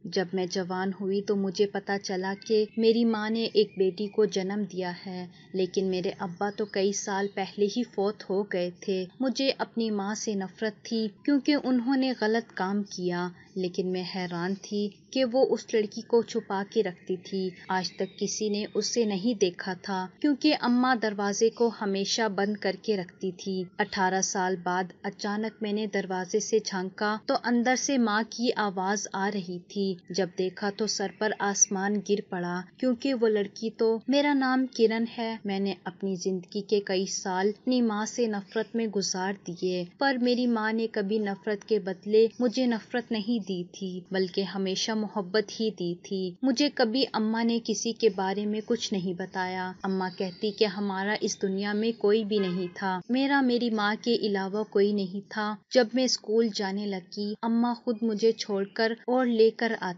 جب میں جوان ہوئی تو مجھے پتا چلا کہ میری ماں نے ایک بیٹی کو جنم دیا ہے، لیکن میرے ابا تو کئی سال پہلے ہی فوت ہو گئے تھے۔ مجھے اپنی ماں سے نفرت تھی کیونکہ انہوں نے غلط کام کیا، لیکن میں حیران تھی کہ وہ اس لڑکی کو چھپا کے رکھتی تھی۔ آج تک کسی نے اسے نہیں دیکھا تھا کیونکہ اماں دروازے کو ہمیشہ بند کر کے رکھتی تھی۔ 18 سال بعد اچانک میں نے دروازے سے جھانکا تو اندر سے ماں کی آواز آ رہی تھی۔ جب دیکھا تو سر پر آسمان گر پڑا کیونکہ وہ لڑکی تو میرا نام کرن ہے۔ میں نے اپنی زندگی کے کئی سال اپنی ماں سے نفرت میں گزار دیے، پر میری ماں نے کبھی نفرت کے بدلے مجھے نفرت نہیں دی تھی بلکہ ہمیشہ محبت ہی دی تھی۔ مجھے کبھی اماں نے کسی کے بارے میں کچھ نہیں بتایا۔ اماں کہتی کہ ہمارا اس دنیا میں کوئی بھی نہیں تھا، میری ماں کے علاوہ کوئی نہیں تھا۔ جب میں اسکول جانے لگی اماں خود مجھے چھوڑ کر اور لے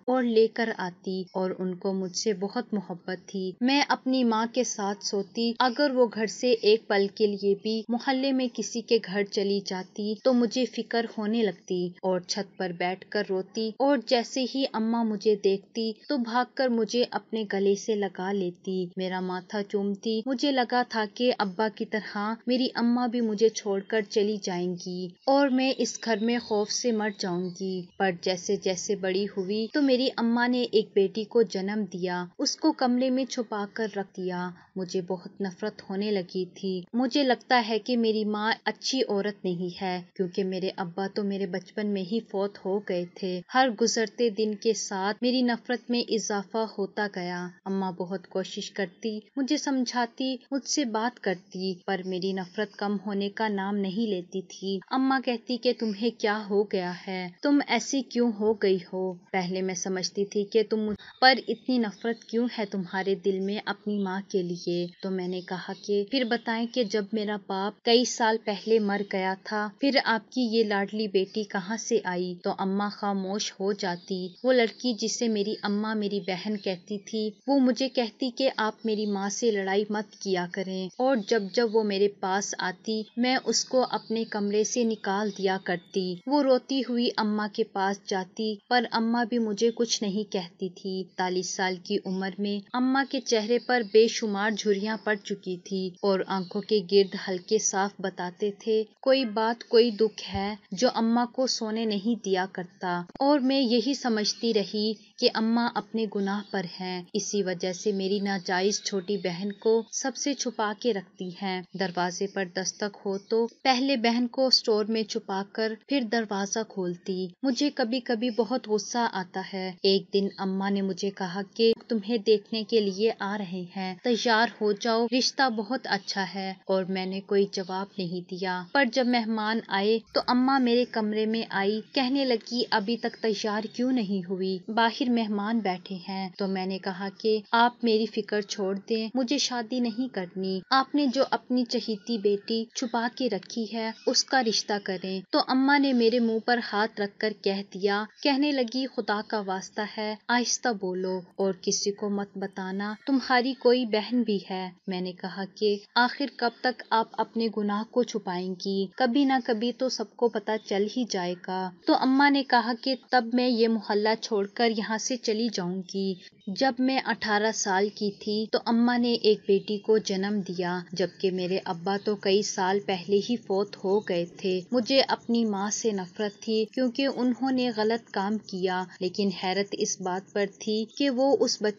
کر آتی اور ان کو مجھ سے بہت محبت تھی۔ میں اپنی ماں کے ساتھ سوتی، اگر وہ گھر سے ایک پل کے لیے بھی محلے میں کسی کے گھر چلی جاتی تو مجھے فکر ہونے لگتی اور چھت پر بیٹھ کر روتی، اور جیسے ہی اماں مجھے دیکھتی تو بھاگ کر مجھے اپنے گلے سے لگا لیتی، میرا ماتھا چومتی۔ مجھے لگا تھا کہ ابا کی طرح میری اماں بھی مجھے چھوڑ کر چلی جائیں گی اور میں اس گھر میں خوف سے مر جاؤں گی۔ پر جیسے جیسے بڑی ہوئی تو میری اماں نے ایک بیٹی کو جنم دیا، اس کو کمرے میں چھپا کر رکھ دیا۔ مجھے بہت نفرت ہونے لگی تھی۔ مجھے لگتا ہے کہ میری ماں اچھی عورت نہیں ہے کیونکہ میرے ابا تو میرے بچپن میں ہی فوت ہو گئے تھے۔ ہر گزرتے دن کے ساتھ میری نفرت میں اضافہ ہوتا گیا۔ اماں بہت کوشش کرتی، مجھے سمجھاتی، مجھ سے بات کرتی، پر میری نفرت کم ہونے کا نام نہیں لیتی تھی۔ اماں کہتی کہ تمہیں کیا ہو گیا ہے، تم ایسی کیوں ہو گئی ہو؟ پہلے میں سمجھتی تھی کہ پر اتنی نفرت کیوں ہے تمہارے دل میں اپنی ماں کے لیے؟ تو میں نے کہا کہ پھر بتائیں کہ جب میرا باپ کئی سال پہلے مر گیا تھا پھر آپ کی یہ لاڈلی بیٹی کہاں سے آئی؟ تو اماں خاموش ہو جاتی۔ وہ لڑکی جسے میری اماں میری بہن کہتی تھی وہ مجھے کہتی کہ آپ میری ماں سے لڑائی مت کیا کریں، اور جب وہ میرے پاس آتی میں اس کو اپنے کمرے سے نکال دیا کرتی۔ وہ روتی ہوئی اماں کے پاس جاتی پر اماں بھی مجھے کچھ نہیں کہتی تھی۔ 40 سال کی عمر میں اماں کے چہرے پر بے شمار جھریاں پڑ چکی تھی اور آنکھوں کے گرد ہلکے صاف بتاتے تھے کوئی بات، کوئی دکھ ہے جو اماں کو سونے نہیں دیا کرتا، اور میں یہی سمجھتی رہی کہ اماں اپنے گناہ پر ہیں، اسی وجہ سے میری ناجائز چھوٹی بہن کو سب سے چھپا کے رکھتی ہیں۔ دروازے پر دستک ہو تو پہلے بہن کو اسٹور میں چھپا کر پھر دروازہ کھولتی۔ مجھے کبھی کبھی بہت غصہ آتا ہے۔ ایک دن اماں نے مجھے کہا کہ تمہیں دیکھنے کے لیے آ رہے ہیں، تیار ہو جاؤ، رشتہ بہت اچھا ہے، اور میں نے کوئی جواب نہیں دیا۔ پر جب مہمان آئے تو اماں میرے کمرے میں آئی، کہنے لگی ابھی تک تیار کیوں نہیں ہوئی، باہر مہمان بیٹھے ہیں۔ تو میں نے کہا کہ آپ میری فکر چھوڑ دیں، مجھے شادی نہیں کرنی، آپ نے جو اپنی چہیتی بیٹی چھپا کے رکھی ہے اس کا رشتہ کریں۔ تو اماں نے میرے منہ پر ہاتھ رکھ کر کہہ دیا، کہنے لگی خدا کا واسطہ ہے آہستہ بولو اور کسی کو مت بتانا، تمہاری کوئی بہن بھی ہے۔ میں نے کہا کہ آخر کب تک آپ اپنے گناہ کو چھپائیں گی، کبھی نہ کبھی تو سب کو پتہ چل ہی جائے گا۔ تو اماں نے کہا کہ تب میں یہ محلہ چھوڑ کر یہاں سے چلی جاؤں گی۔ جب میں 18 سال کی تھی تو اماں نے ایک بیٹی کو جنم دیا، جبکہ میرے ابا تو کئی سال پہلے ہی فوت ہو گئے تھے۔ مجھے اپنی ماں سے نفرت تھی کیونکہ انہوں نے غلط کام کیا، لیکن حیرت اس بات پر تھی کہ وہ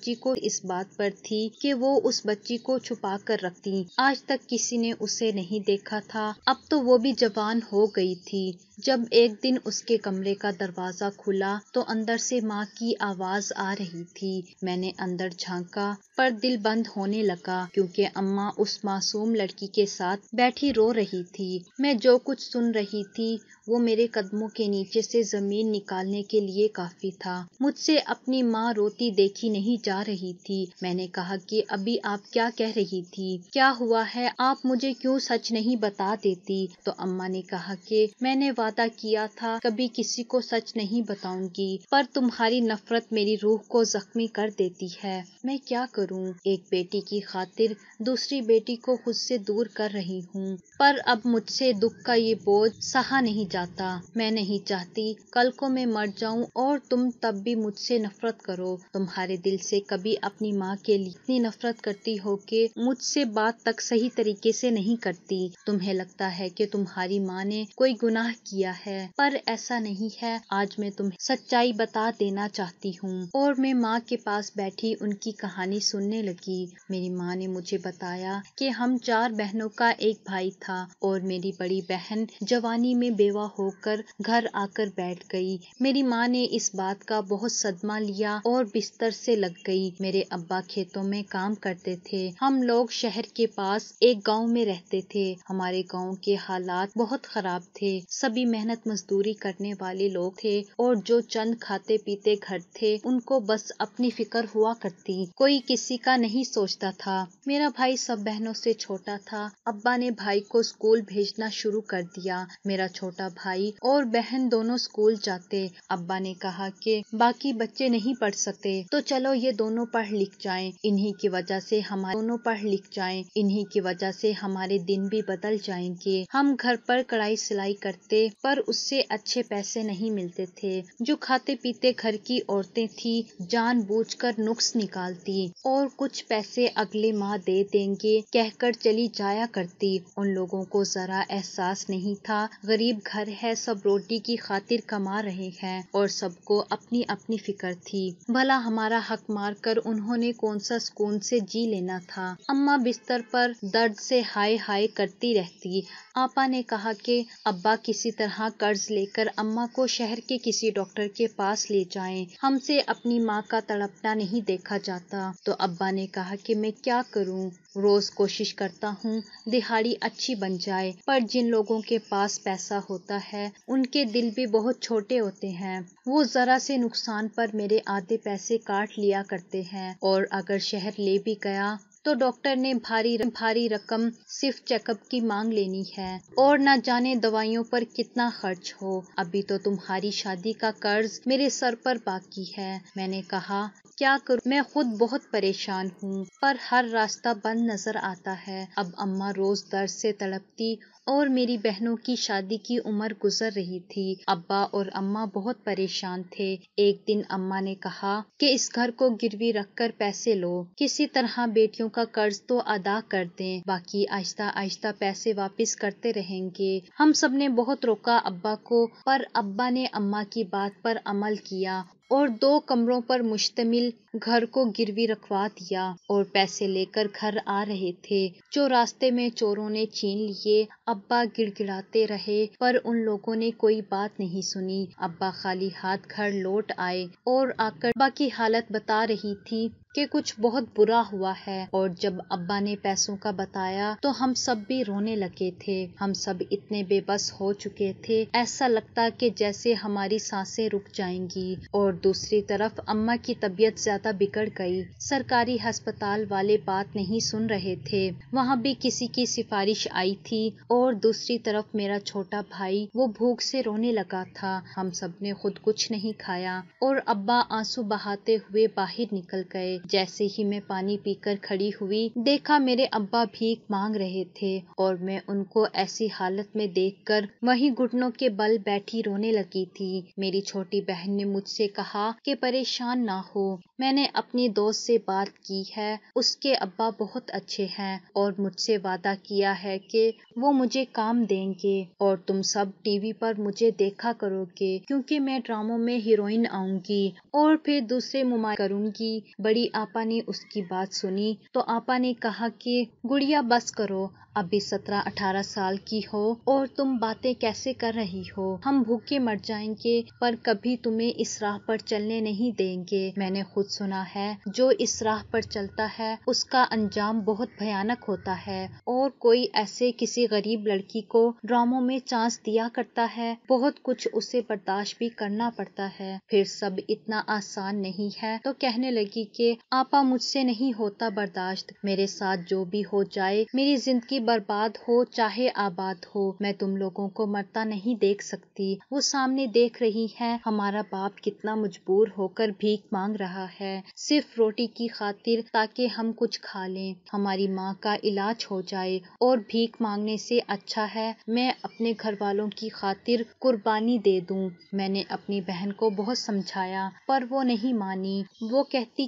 اس بچی کو چھپا کر رکھتی۔ آج تک کسی نے اسے نہیں دیکھا تھا، اب تو وہ بھی جوان ہو گئی تھی۔ جب ایک دن اس کے کمرے کا دروازہ کھلا تو اندر سے ماں کی آواز آ رہی تھی۔ میں نے اندر جھانکا پر دل بند ہونے لگا کیونکہ اماں اس معصوم لڑکی کے ساتھ بیٹھی رو رہی تھی۔ میں جو کچھ سن رہی تھی وہ میرے قدموں کے نیچے سے زمین نکالنے کے لیے کافی تھا۔ مجھ سے اپنی ماں روتی دیکھی نہیں جا رہی تھی۔ میں نے کہا کہ ابھی آپ کیا کہہ رہی تھی، کیا ہوا ہے، آپ مجھے کیوں سچ نہیں بتا دیتی؟ تو اماں نے کہا کہ میں نے وعدہ وعدہ کیا تھا کبھی کسی کو سچ نہیں بتاؤں گی، پر تمہاری نفرت میری روح کو زخمی کر دیتی ہے۔ میں کیا کروں؟ ایک بیٹی کی خاطر دوسری بیٹی کو خود سے دور کر رہی ہوں، پر اب مجھ سے دکھ کا یہ بوجھ سہا نہیں جاتا۔ میں نہیں چاہتی کل کو میں مر جاؤں اور تم تب بھی مجھ سے نفرت کرو۔ تمہارے دل سے کبھی اپنی ماں کے لیے اتنی نفرت کرتی ہو کہ مجھ سے بات تک صحیح طریقے سے نہیں کرتی۔ تمہیں لگتا ہے کہ تمہاری ماں نے کوئی گناہ کیا ہے، پر ایسا نہیں ہے۔ آج میں تمہیں سچائی بتا دینا چاہتی ہوں۔ اور میں ماں کے پاس بیٹھی ان کی کہانی سننے لگی۔ میری ماں نے مجھے بتایا کہ ہم 4 بہنوں کا ایک بھائی تھا اور میری بڑی بہن جوانی میں بیوہ ہو کر گھر آ کر بیٹھ گئی۔ میری ماں نے اس بات کا بہت صدمہ لیا اور بستر سے لگ گئی۔ میرے ابا کھیتوں میں کام کرتے تھے، ہم لوگ شہر کے پاس ایک گاؤں میں رہتے تھے۔ ہمارے گاؤں کے حالات بہت خراب تھے، سبھی محنت مزدوری کرنے والے لوگ تھے اور جو چند کھاتے پیتے گھر تھے ان کو بس اپنی فکر ہوا کرتی، کوئی کسی کا نہیں سوچتا تھا۔ میرا بھائی سب بہنوں سے چھوٹا تھا۔ ابا نے بھائی کو اسکول بھیجنا شروع کر دیا۔ میرا چھوٹا بھائی اور بہن دونوں اسکول جاتے۔ ابا نے کہا کہ باقی بچے نہیں پڑھ سکتے تو چلو یہ دونوں پڑھ لکھ جائیں، انہی کی وجہ سے ہمارے دن بھی بدل جائیں گے۔ ہم گھر پر کڑھائی سلائی کرتے پر اس سے اچھے پیسے نہیں ملتے تھے۔ جو کھاتے پیتے گھر کی عورتیں تھی جان بوجھ کر نقص نکالتی اور کچھ پیسے اگلے ماہ دے دیں گے کہہ کر چلی جایا کرتی۔ ان لوگوں کو ذرا احساس نہیں تھا غریب گھر ہے، سب روٹی کی خاطر کما رہے ہیں اور سب کو اپنی اپنی فکر تھی۔ بھلا ہمارا حق مار کر انہوں نے کون سا سکون سے جی لینا تھا۔ اماں بستر پر درد سے ہائے ہائے کرتی رہتی۔ آپا نے کہا کہ ابا کسی طرح قرض لے کر اماں کو شہر کے کسی ڈاکٹر کے پاس لے جائیں، ہم سے اپنی ماں کا تڑپنا نہیں دیکھا جاتا۔ تو ابا نے کہا کہ میں کیا کروں؟ روز کوشش کرتا ہوں دہاڑی اچھی بن جائے، پر جن لوگوں کے پاس پیسہ ہوتا ہے ان کے دل بھی بہت چھوٹے ہوتے ہیں، وہ ذرا سے نقصان پر میرے آدھے پیسے کاٹ لیا کرتے ہیں، اور اگر شہر لے بھی گیا تو ڈاکٹر نے بھاری رقم صرف چیک اپ کی مانگ لینی ہے اور نہ جانے دوائیوں پر کتنا خرچ ہو۔ ابھی تو تمہاری شادی کا قرض میرے سر پر باقی ہے۔ میں نے کہا کیا کروں، میں خود بہت پریشان ہوں، پر ہر راستہ بند نظر آتا ہے۔ اب اماں روز درد سے تڑپتی اور میری بہنوں کی شادی کی عمر گزر رہی تھی۔ ابا اور اماں بہت پریشان تھے۔ ایک دن اماں نے کہا کہ اس گھر کو گروی رکھ کر پیسے لو، کسی طرح بیٹیوں کا قرض تو ادا کر دیں، باقی آہستہ آہستہ پیسے واپس کرتے رہیں گے۔ ہم سب نے بہت روکا ابا کو، پر ابا نے اماں کی بات پر عمل کیا اور 2 کمروں پر مشتمل گھر کو گروی رکھوا دیا اور پیسے لے کر گھر آ رہے تھے جو راستے میں چوروں نے چھین لیے۔ ابا گڑ گڑاتے رہے پر ان لوگوں نے کوئی بات نہیں سنی۔ ابا خالی ہاتھ گھر لوٹ آئے اور آ کر ابا کی حالت بتا رہی تھی کہ کچھ بہت برا ہوا ہے، اور جب ابا نے پیسوں کا بتایا تو ہم سب بھی رونے لگے تھے۔ ہم سب اتنے بے بس ہو چکے تھے، ایسا لگتا کہ جیسے ہماری سانسیں رک جائیں گی۔ اور دوسری طرف اماں کی طبیعت زیادہ بگڑ گئی۔ سرکاری ہسپتال والے بات نہیں سن رہے تھے، وہاں بھی کسی کی سفارش آئی تھی، اور دوسری طرف میرا چھوٹا بھائی وہ بھوک سے رونے لگا تھا۔ ہم سب نے خود کچھ نہیں کھایا اور ابا آنسو بہاتے ہوئے باہر نکل گئے۔ جیسے ہی میں پانی پی کر کھڑی ہوئی دیکھا میرے ابا بھیک مانگ رہے تھے اور میں ان کو ایسی حالت میں دیکھ کر وہیں گھٹنوں کے بل بیٹھی رونے لگی تھی۔ میری چھوٹی بہن نے مجھ سے کہا کہ پریشان نہ ہو، میں نے اپنی دوست سے بات کی ہے، اس کے ابا بہت اچھے ہیں اور مجھ سے وعدہ کیا ہے کہ وہ مجھے کام دیں گے اور تم سب ٹی وی پر مجھے دیکھا کرو گے، کیونکہ میں ڈراموں میں ہیروئن آؤں گی اور پھر دوسرے ممالک کروں گی۔ بڑی آپا نے اس کی بات سنی تو آپا نے کہا کہ گڑیا بس کرو، ابھی 17-18 سال کی ہو اور تم باتیں کیسے کر رہی ہو، ہم بھوکے مر جائیں گے پر کبھی تمہیں اس راہ پر چلنے نہیں دیں گے۔ میں نے خود سنا ہے جو اس راہ پر چلتا ہے اس کا انجام بہت بھیانک ہوتا ہے، اور کوئی ایسے کسی غریب لڑکی کو ڈراموں میں چانس دیا کرتا ہے، بہت کچھ اسے برداشت بھی کرنا پڑتا ہے، پھر سب اتنا آسان نہیں ہے۔ تو کہنے لگی کہ آپا مجھ سے نہیں ہوتا برداشت، میرے ساتھ جو بھی ہو جائے، میری زندگی برباد ہو چاہے آباد ہو، میں تم لوگوں کو مرتا نہیں دیکھ سکتی۔ وہ سامنے دیکھ رہی ہے ہمارا باپ کتنا مجبور ہو کر بھیک مانگ رہا ہے، صرف روٹی کی خاطر تاکہ ہم کچھ کھا لیں، ہماری ماں کا علاج ہو جائے، اور بھیک مانگنے سے اچھا ہے میں اپنے گھر والوں کی خاطر قربانی دے دوں۔ میں نے اپنی بہن کو بہت سمجھایا پر وہ نہیں مانی، وہ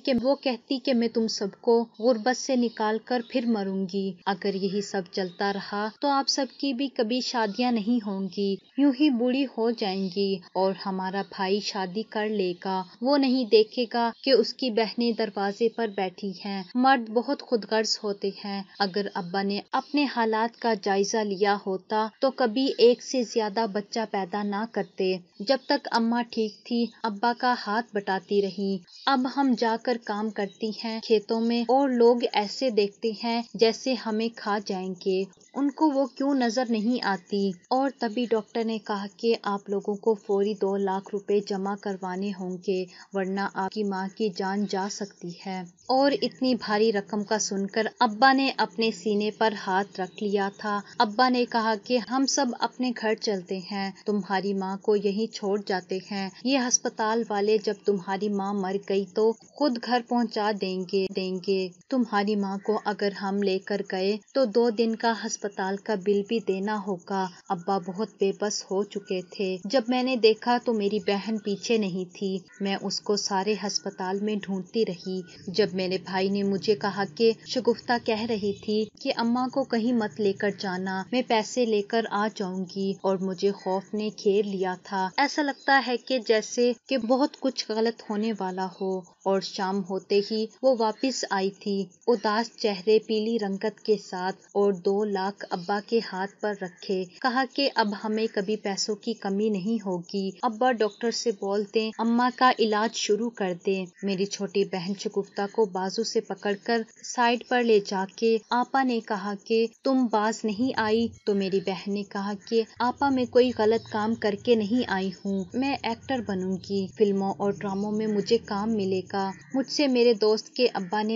کہتی کہ میں تم سب کو غربت سے نکال کر پھر مروں گی، اگر یہی سب چلتا رہا تو آپ سب کی بھی کبھی شادیاں نہیں ہوں گی، یوں ہی بوڑھی ہو جائیں گی، اور ہمارا بھائی شادی کر لے گا، وہ نہیں دیکھے گا کہ اس کی بہنیں دروازے پر بیٹھی ہیں۔ مرد بہت خود غرض ہوتے ہیں، اگر ابا نے اپنے حالات کا جائزہ لیا ہوتا تو کبھی ایک سے زیادہ بچہ پیدا نہ کرتے۔ جب تک اماں ٹھیک تھی ابا کا ہاتھ بٹاتی رہی، اب ہم جا کر کام کرتی ہیں کھیتوں میں اور لوگ ایسے دیکھتے ہیں جیسے ہمیں کھا جائیں گے، ان کو وہ کیوں نظر نہیں آتی؟ اور تبھی ڈاکٹر نے کہا کہ آپ لوگوں کو فوری 2 لاکھ روپے جمع کروانے ہوں گے ورنہ آپ کی ماں کی جان جا سکتی ہے۔ اور اتنی بھاری رقم کا سن کر ابا نے اپنے سینے پر ہاتھ رکھ لیا تھا۔ ابا نے کہا کہ ہم سب اپنے گھر چلتے ہیں، تمہاری ماں کو یہیں چھوڑ جاتے ہیں، یہ ہسپتال والے جب تمہاری ماں مر گئی تو خود گھر پہنچا دیں گے، تمہاری ماں کو اگر ہم لے کر گئے تو 2 دن کا ہسپتال کا بل بھی دینا ہوگا۔ ابا بہت بے بس ہو چکے تھے، جب میں نے دیکھا تو میری بہن پیچھے نہیں تھی، میں اس کو سارے ہسپتال میں ڈھونڈتی رہی۔ جب میرے بھائی نے مجھے کہا کہ شگفتہ کہہ رہی تھی کہ اماں کو کہیں مت لے کر جانا، میں پیسے لے کر آ جاؤں گی، اور مجھے خوف نے گھیر لیا تھا، ایسا لگتا ہے کہ جیسے کہ بہت کچھ غلط ہونے والا ہو۔ اور شام ہوتے ہی وہ واپس آئی تھی، اداس چہرے، پیلی رنگت کے ساتھ، اور 2 لاکھ ابا کے ہاتھ پر رکھے، کہا کہ اب ہمیں کبھی پیسوں کی کمی نہیں ہوگی، ابا ڈاکٹر سے بول دیں اماں کا علاج شروع کر دیں۔ میری چھوٹی بہن شگفتہ کو بازو سے پکڑ کر سائڈ پر لے جا کے آپا نے کہا کہ تم باز نہیں آئی؟ تو میری بہن نے کہا کہ آپا میں کوئی غلط کام کر کے نہیں آئی ہوں، میں ایکٹر بنوں گی، فلموں اور ڈراموں میں مجھے کام ملے گا، مجھ سے میرے دوست کے ابا نے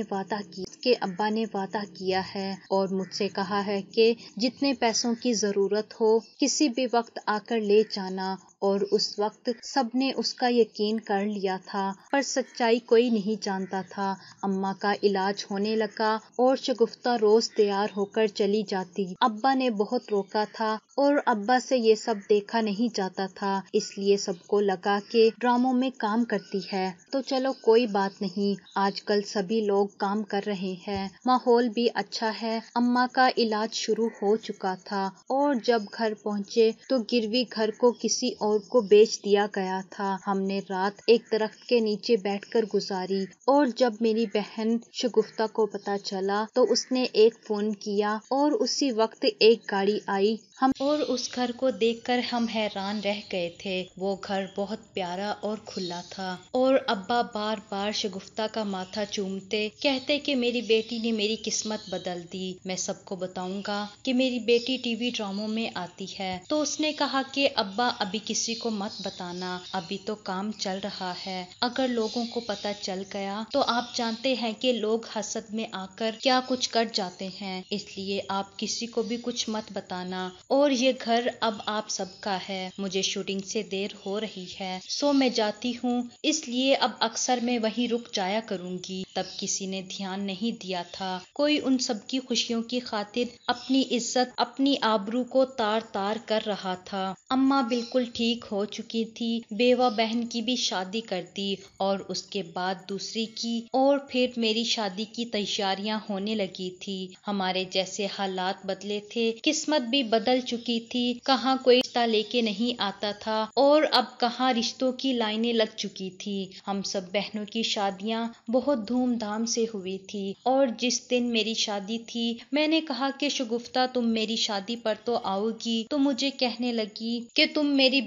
وعدہ کیا ہے اور مجھ سے کہا ہے کہ جتنے پیسوں کی ضرورت ہو کسی بھی وقت آ کر لے جانا، اور اس وقت سب نے اس کا یقین کر لیا تھا، پر سچائی کوئی نہیں جانتا تھا۔ اماں کا علاج ہونے لگا اور شگفتہ روز تیار ہو کر چلی جاتی، ابا نے بہت روکا تھا اور ابا سے یہ سب دیکھا نہیں جاتا تھا، اس لیے سب کو لگا کہ ڈراموں میں کام کرتی ہے تو چلو کوئی بات نہیں، آج کل سبھی لوگ کام کر رہے ہیں، ماحول بھی اچھا ہے۔ اماں کا علاج شروع ہو چکا تھا اور جب گھر پہنچے تو گروی گھر کو کسی اور کو بیچ دیا گیا تھا۔ ہم نے رات ایک درخت کے نیچے بیٹھ کر گزاری، اور جب میری بہن شگفتہ کو پتا چلا تو اس نے ایک فون کیا اور اسی وقت ایک گاڑی آئی، اور اس گھر کو دیکھ کر ہم حیران رہ گئے تھے، وہ گھر بہت پیارا اور کھلا تھا، اور ابا بار بار شگفتہ کا ماتھا چومتے، کہتے کہ میری بیٹی نے میری قسمت بدل دی، میں سب کو بتاؤں گا کہ میری بیٹی ٹی وی ڈراموں میں آتی ہے۔ تو اس نے کہا کہ ابا ابھی کسی کو مت بتانا، ابھی تو کام چل رہا ہے، اگر لوگوں کو پتا چل گیا تو آپ جانتے ہیں کہ لوگ حسد میں آ کر کیا کچھ کر جاتے ہیں، اس لیے آپ کسی کو بھی کچھ مت بتانا، اور یہ گھر اب آپ سب کا ہے۔ مجھے شوٹنگ سے دیر ہو رہی ہے سو میں جاتی ہوں، اس لیے اب اکثر میں وہیں رک جایا کروں گی۔ تب کسی نے دھیان نہیں دیا تھا، کوئی ان سب کی خوشیوں کی خاطر اپنی عزت، اپنی آبرو کو تار تار کر رہا تھا۔ اماں بالکل ٹھیک ہو چکی تھی، بیوہ بہن کی بھی شادی کر دی، اور اس کے بعد دوسری کی، اور پھر میری شادی کی تیاریاں ہونے لگی تھی۔ ہمارے جیسے حالات بدلے تھے، قسمت بھی بدل چکی تھی، کہاں کوئی رشتہ لے کے نہیں آتا تھا اور اب کہاں رشتوں کی لائنیں لگ چکی تھی۔ ہم سب بہنوں کی شادیاں بہت دھوم دھام سے ہوئی تھی، اور جس دن میری شادی تھی میں نے کہا کہ شگفتہ تم میری شادی پر تو آؤ گی، تو مجھے کہنے لگی کہ تم میری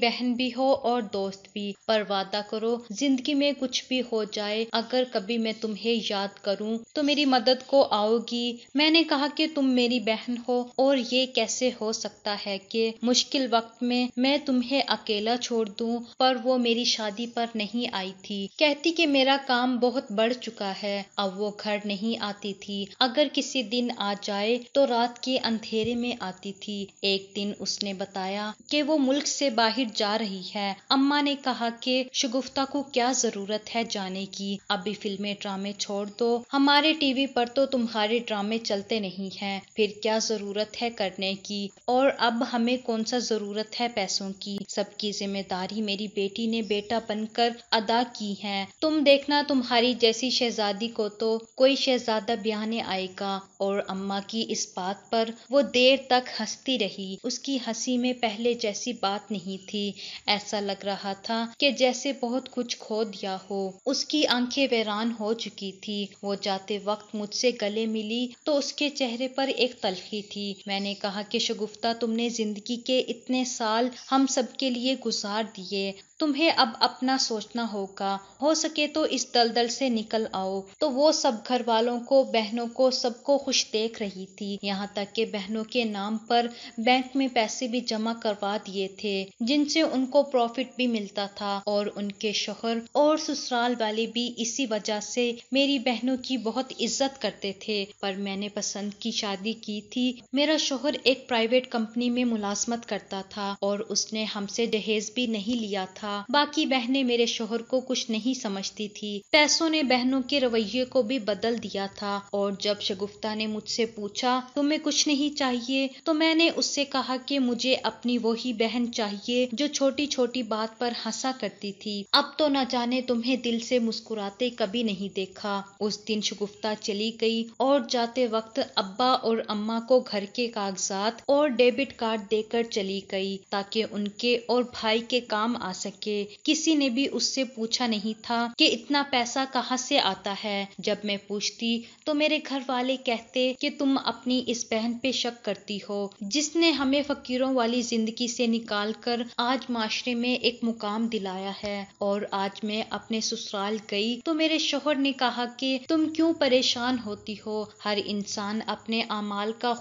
बहन भी हो और दोस्त भी, पर वादा करो जिंदगी में कुछ भी हो जाए, अगर कभी मैं तुम्हें याद करूं तो मेरी मदद को आओगी। मैंने कहा कि तुम मेरी बहन हो और ये कैसे हो सकता है कि मुश्किल वक्त में मैं तुम्हें अकेला छोड़ दूं, पर वो मेरी शादी पर नहीं आई थी। कहती कि मेरा काम बहुत बढ़ चुका है, अब वो घर नहीं आती थी। अगर किसी दिन आ जाए तो रात के अंधेरे में आती थी। एक दिन उसने बताया कि वो मुल्क से बाहर जा रही है। अम्मा ने कहा कि शगुफ्ता को क्या जरूरत है जाने की, अभी फिल्में ड्रामे छोड़ दो, हमारे टीवी पर तो तुम्हारे ड्रामे चलते नहीं हैं, फिर क्या जरूरत है करने की, और अब हमें कौन सा जरूरत है पैसों की, सबकी जिम्मेदारी मेरी बेटी ने बेटा बनकर अदा की है। तुम देखना तुम्हारी जैसी शहजादी को तो कोई शहजादा ब्याहने आएगा। और अम्मा की इस बात पर वो देर तक हंसती रही। उसकी हंसी में पहले जैसी बात नहीं थी, ऐसा लग रहा था कि जैसे बहुत कुछ खो दिया हो। उसकी आंखें वीरान हो चुकी थी। वो जाते वक्त मुझसे गले मिली तो उसके चेहरे पर एक तल्खी थी। मैंने कहा कि शगुफ्ता, तुमने जिंदगी के इतने साल हम सबके लिए गुजार दिए, तुम्हें अब अपना सोचना होगा, हो सके तो इस दलदल से निकल आओ। तो वो सब घर वालों को, बहनों को, सबको खुश देख रही थी, यहाँ तक कि बहनों के नाम पर बैंक में पैसे भी जमा करवा दिए थे, जिनसे उनको प्रॉफिट भी मिलता था। और उनके शोहर और ससुराल वाले भी इसी वजह से मेरी बहनों की बहुत इज्जत करते थे। पर मैंने पसंद की शादी की थी। मेरा शोहर एक प्राइवेट कंपनी में मुलाजमत करता था और उसने हमसे दहेज भी नहीं लिया था। बाकी बहनें मेरे शोहर को कुछ नहीं समझती थी। पैसों ने बहनों के रवैये को भी बदल दिया था। और जब शगुफ्ता ने मुझसे पूछा तुम्हें कुछ नहीं चाहिए, तो मैंने उससे कहा कि मुझे अपनी वही बहन चाहिए जो छोटी छोटी बात पर हंसा करती थी। अब तो न जाने तुम्हें दिल से मुस्कुराते कभी नहीं देखा। उस दिन शगुफ्ता चली गई और जाते वक्त अब्बा और अम्मा को घर के कागजात और डेबिट कार्ड देकर चली गई, ताकि उनके और भाई के काम आ सके। किसी ने भी उससे पूछा नहीं था कि इतना पैसा कहाँ से आता है। जब मैं पूछती तो मेरे घर वाले कहते कि तुम अपनी इस बहन पे शक करती हो, जिसने हमें फकीरों वाली जिंदगी से निकाल कर आज माशरे में एक मुकाम दिलाया है। और आज मैं अपने ससुराल गई तो मेरे शोहर ने कहा कि तुम क्यों परेशान होती हो, हर इंसान अपने अमाल का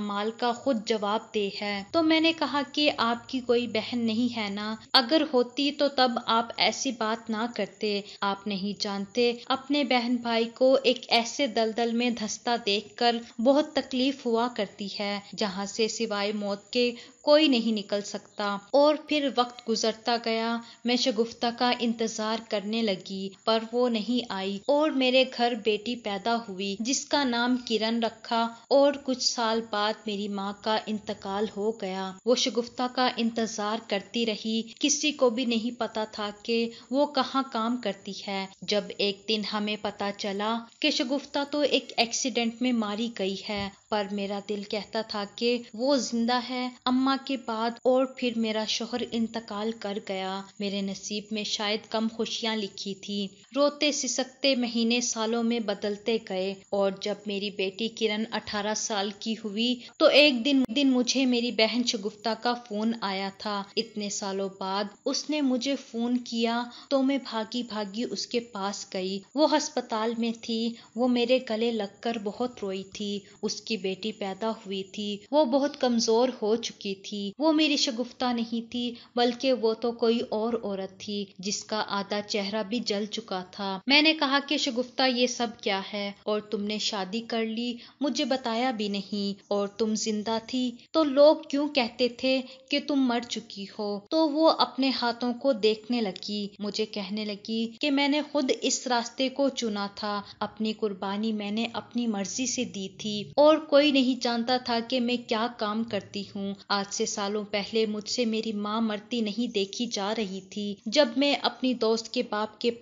खुद जवाब दे है। तो मैंने कहा कि आपकी कोई बहन नहीं है ना, अगर होती तो तब आप ऐसी बात ना करते। आप नहीं जानते अपने बहन भाई को एक ऐसे दलदल में धंसता देखकर बहुत तकलीफ हुआ करती है, जहाँ से सिवाय मौत के कोई नहीं निकल सकता। और फिर वक्त गुजरता गया, मैं शगुफ्ता का इंतजार करने लगी, पर वो नहीं आई। और मेरे घर बेटी पैदा हुई जिसका नाम किरण रखा। और कुछ साल बाद मेरी माँ का इंतकाल हो गया। वो शगुफ्ता का इंतजार करती रही। किसी को भी नहीं पता था कि वो कहाँ काम करती है। जब एक दिन हमें पता चला कि शगुफ्ता तो एक एक्सीडेंट में मारी गई है, पर मेरा दिल कहता था कि वो जिंदा है। अम्मा के बाद और फिर मेरा शोहर इंतकाल कर गया। मेरे नसीब में शायद कम खुशियां लिखी थी। रोते सिसकते महीने सालों में बदलते गए। और जब मेरी बेटी किरण 18 साल की हुई तो एक दिन मुझे मेरी बहन शगुफ्ता का फोन आया था। इतने सालों बाद उसने मुझे फोन किया तो मैं भागी भागी उसके पास गई। वो अस्पताल में थी। वो मेरे गले लगकर बहुत रोई थी। उसकी बेटी पैदा हुई थी। वो बहुत कमजोर हो चुकी थी। वो मेरी शगुफ्ता नहीं थी, बल्कि वो तो कोई और औरत थी जिसका आधा चेहरा भी जल चुका था। मैंने कहा कि शगुफ्ता, ये सब क्या है, और तुमने शादी कर ली, मुझे बताया भी नहीं, और तुम जिंदा थी तो लोग क्यों कहते थे कि तुम मर चुकी हो। तो वो अपने हाथों को देखने लगी, मुझे कहने लगी कि मैंने खुद इस रास्ते को चुना था, अपनी कुर्बानी मैंने अपनी मर्जी से दी थी, और कोई नहीं जानता था कि मैं क्या काम करती हूँ। आज से सालों पहले मुझसे मेरी माँ मरती नहीं देखी जा रही थी। जब मैं अपनी दोस्त के बाप के पास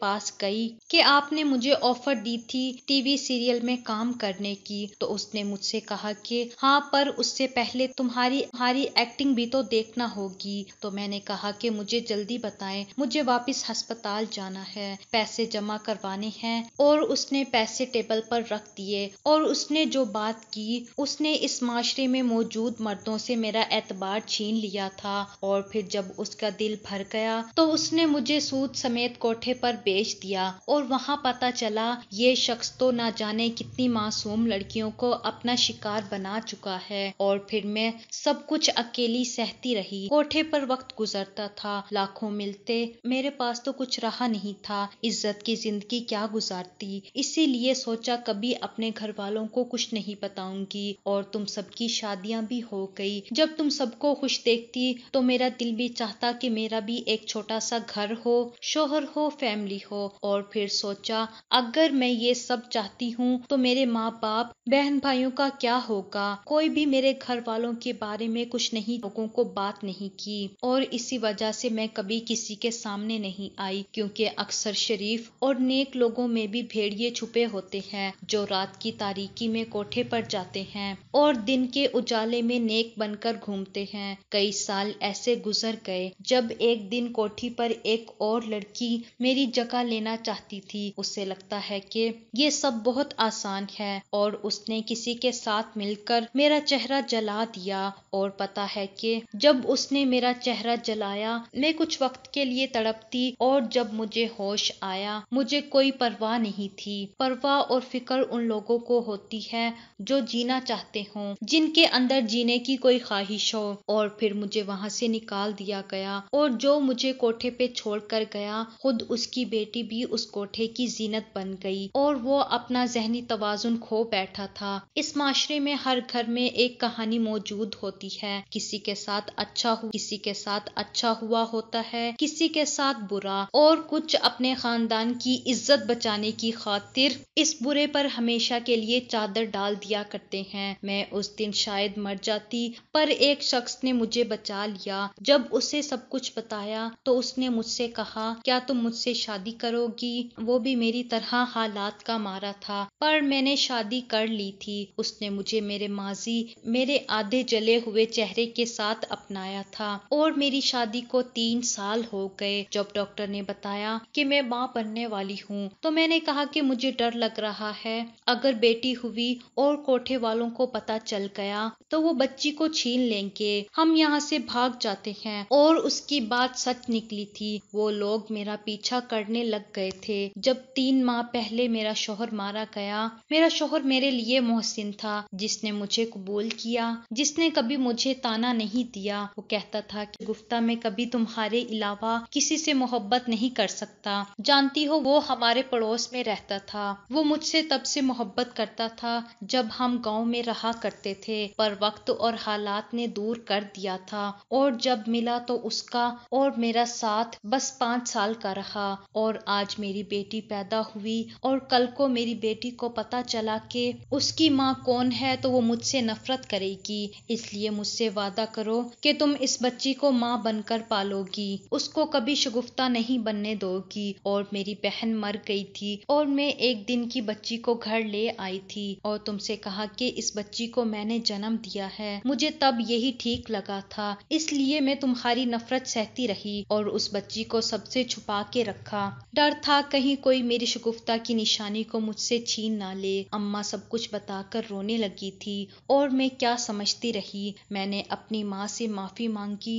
گئی کہ آپ نے مجھے آفر دی تھی ٹی وی سیریل میں کام کرنے کی، تو اس نے مجھ سے کہا کہ ہاں، پر اس سے پہلے تمہاری ایکٹنگ بھی تو دیکھنا ہوگی۔ تو میں نے کہا کہ مجھے جلدی بتائیں، مجھے واپس ہسپتال جانا ہے، پیسے جمع کروانے ہیں۔ اور اس نے پیسے ٹیبل پر رکھ دیے، اور اس نے جو بات کی، اس نے اس معاشرے میں موجود مردوں سے میرا اعتبار چھین لیا تھا۔ اور پھر جب اس کا دل بھر گیا تو اس نے مجھے سود سمیت کوٹھے پر بیچ دیا، اور وہاں پتا چلا یہ شخص تو نہ جانے کتنی معصوم لڑکیوں کو اپنا شکار بنا چکا ہے۔ اور پھر میں سب کچھ اکیلی سہتی رہی۔ کوٹھے پر وقت گزرتا تھا، لاکھوں ملتے، میرے پاس تو کچھ رہا نہیں تھا، عزت کی زندگی کیا گزارتی۔ اسی لیے سوچا کبھی اپنے گھر والوں کو کچھ نہیں بتاؤں گی، اور تم سب کی شادیاں بھی ہو گئی۔ جب تم سب کو خوش دیکھتی تو میرا دل بھی چاہتا کہ میرا بھی ایک چھوٹا سا گھر ہو، شوہر ہو، فیملی ہو۔ اور پھر سوچا اگر میں یہ سب چاہتی ہوں تو میرے ماں باپ، بہن بھائیوں کا کیا ہوگا؟ کوئی بھی میرے گھر والوں کے بارے میں کچھ نہیں، لوگوں کو بات نہیں کی، اور اسی وجہ سے میں کبھی کسی کے سامنے نہیں آئی، کیونکہ اکثر شریف اور نیک لوگوں میں بھی بھیڑیے چھپے ہوتے ہیں جو رات کی تاریکی میں کوٹھے پر جاتے ہیں اور دن کے اجالے میں نیک بن کر گھومتے ہیں۔ کئی سال ایسے گزر گئے جب ایک دن کوٹھی پر ایک اور لڑکی میری جگہ لینا چاہتی تھی۔ اسے لگتا ہے کہ یہ سب بہت آسان ہے، اور اس نے کسی کے ساتھ مل کر میرا چہرہ جلا دیا، اور پتا ہے کہ جب اس نے میرا چہرہ جلایا میں کچھ وقت کے لیے تڑپتی، اور جب مجھے ہوش آیا مجھے کوئی پرواہ نہیں تھی۔ پرواہ اور فکر ان لوگوں کو ہوتی ہے جو جینا چاہتے ہوں، جن کے اندر جینے کی کوئی خواہش ہو۔ اور پھر مجھے وہاں سے نکال دیا گیا، اور جو مجھے کوٹھے پہ چھوڑ کر گیا، خود اس کی بیٹی بھی اس کوٹھے کی زینت بن گئی، اور وہ اپنا ذہنی توازن کھو بیٹھا تھا۔ اس معاشرے میں ہر گھر میں ایک کہانی موجود ہوتی ہے، کسی کے ساتھ کسی کے ساتھ اچھا ہوا ہوتا ہے، کسی کے ساتھ برا، اور کچھ اپنے خاندان کی عزت بچانے کی خاطر اس برے پر ہمیشہ کے لیے چادر ڈال دیا کرتے ہیں۔ میں اس دن شاید مر جاتی، پر ایک شخص نے مجھے بچا لیا۔ جب اسے سب کچھ بتایا تو اس نے مجھ سے کہا کیا تم مجھ سے شادی کرو گی؟ وہ بھی میری طرح حالات کا مارا تھا، پر میں نے شادی کر لی تھی۔ اس نے مجھے میرے ماضی، میرے آدھے جلے ہوئے چہرے کے ساتھ اپنایا تھا، اور میری شادی کو 3 سال ہو گئے۔ جب ڈاکٹر نے بتایا کہ میں ماں بننے والی ہوں تو میں نے کہا کہ مجھے ڈر لگ رہا ہے، اگر بیٹی ہوئی اور کوٹھے والوں کو پتا چل گیا تو وہ بچی کو چھین لیں گے، ہم یہاں سے بھاگ جاتے ہیں۔ اور اس کی بات سچ نکلی تھی، وہ لوگ میرا پیچھا کرنے لگ گئے تھے۔ جب 3 ماہ پہلے میرا شوہر مارا گیا، میرا شوہر میرے لیے محسن تھا، جس نے مجھے قبول کیا، جس نے کبھی مجھے تانا نہیں دیا۔ وہ کہتا تھا کہ گفتہ میں کبھی تمہارے علاوہ کسی سے محبت نہیں کر سکتا، جانتی ہو وہ ہمارے پڑوس میں رہتا تھا، وہ مجھ سے تب سے محبت کرتا تھا جب ہم گاؤں میں رہا کرتے تھے، پر وقت اور حالات نے دور کر دیا تھا، اور جب ملا تو اس کا اور میرا ساتھ بس 5 سال کا رہا۔ اور آج میری بیٹی پیدا ہوئی، اور کل کو میری بیٹی کو پتا چلا کہ اس کی ماں کون ہے تو وہ مجھ سے نفرت کرے گی، اس لیے مجھ سے وعدہ کرو کہ تم اس بچی کو ماں بن کر پالو گی، اس کو کبھی شگفتہ نہیں بننے دو گی۔ اور میری بہن مر گئی تھی، اور میں ایک دن کی بچی کو گھر لے آئی تھی، اور تم سے کہا کہ اس بچی کو میں نے جنم دیا ہے، مجھے تب یہی ٹھیک لگا تھا، اس لیے میں تمہاری نفرت سہتی رہی، اور اس بچی کو سب سے چھپا کے رکھا۔ ڈر تھا کہیں کوئی میری شگفتہ کی نشانی کو مجھ سے چھین نہ لے۔ اماں سب کچھ بتا کر رونے لگی تھی، اور میں کیا سمجھتی رہی۔ میں نے اپنی ماں سے معافی مانگی،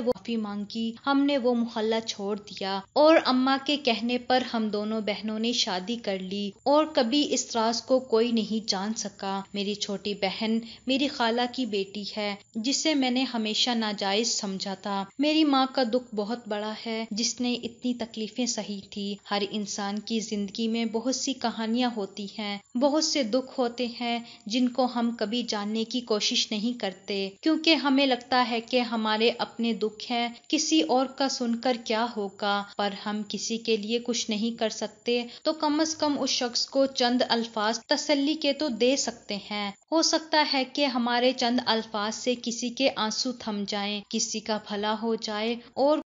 ہم نے وہ محلہ چھوڑ دیا، اور اماں کے کہنے پر ہم دونوں بہنوں نے شادی کر لی، اور کبھی اس راز کو کوئی نہیں جان سکا۔ میری چھوٹی بہن میری خالہ کی بیٹی ہے، جسے میں نے ہمیشہ ناجائز سمجھا تھا۔ میری ماں کا دکھ بہت بڑا ہے، جس نے اتنی تکلیفیں سہی تھی۔ ہر انسان کی زندگی میں بہت سی کہانیاں ہوتی ہیں، بہت سے دکھ ہوتے ہیں جن کو ہم کبھی جاننے کی کوشش نہیں کرتے، کیونکہ ہمیں لگتا ہے کہ ہمارے اپنے دکھ ہیں، کسی اور کا سن کر کیا ہوگا۔ پر ہم کسی کے لیے کچھ نہیں کر سکتے تو کم از کم اس شخص کو چند الفاظ تسلی کے تو دے سکتے ہیں۔ ہو سکتا ہے کہ ہمارے چند الفاظ سے کسی کے آنسو تھم جائیں، کسی کا بھلا ہو جائے، اور